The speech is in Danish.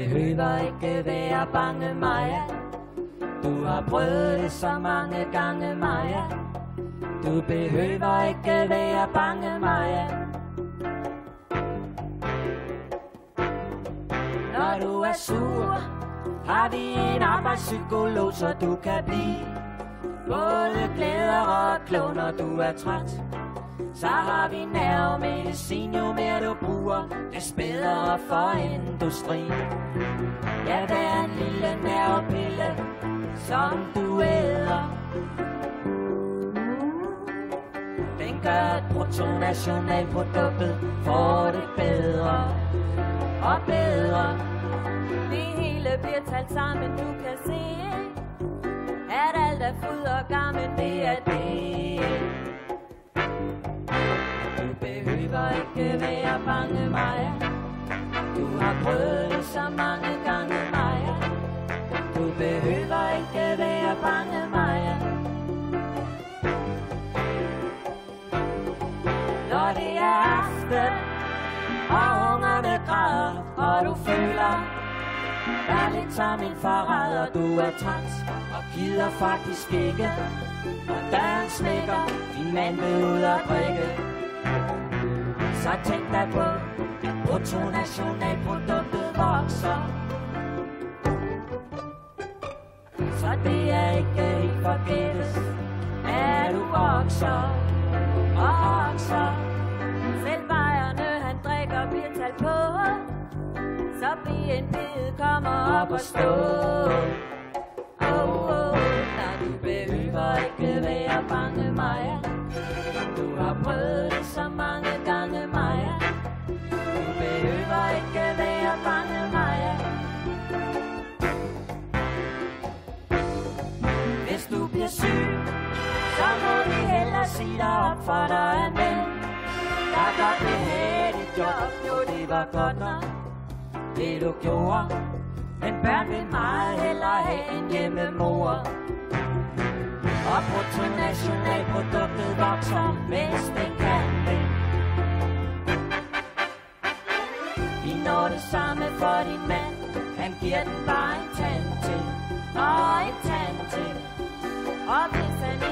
behøver ikke være bange, Maja. Du har prøvet det så mange gange, Maja. Du behøver ikke være bange, Maja. Når du er sur, har vi en arbejdspsykolog, så du kan blive både glæder og klog, når du er træt. Så har vi nervemedicin, jo mere du bruger, des bedre for industrien. Ja, det er en lille nervepille, som du æder. Den gør, at bruttonationalproduktet får det bedre og bedre. Det hele bliver talt sammen, du kan se, at alt er fryd og gammel, det er det. Du behøver ikke være bange, Maja. Du har prøvet det så mange gange, Maja. Du behøver ikke være bange, Maja. Når det er aften, og ungerne græder, og du føler dig lidt som en forræder. Du er træt og gider faktisk ikke, og døren smækker, din mand vil ud og drikke. Så tænk dig på, at bruttonationalproduktet vokser. Så det er ikke helt forgættes, at du vokser og vokser. Selv vejerne han drikker bliver talt på, så BNP'et kommer op og stå. Nej, du behøver ikke være bange, Maja. Du har prøvet det så mange gange, Maja. Du behøver ikke være bange, Maja. Hvis du bliver syg, så må vi hellere sige dig op, for der er en ven, der godt vil have dit job. Jo, det var godt nok, det du gjorde, men børn vil meget hellere have en hjemmemor. Og bruttonationalproduktet vokser, mens det kan det. Vi når det samme for din mand, han giver den bare en tand til, og en tand til. Og hvis han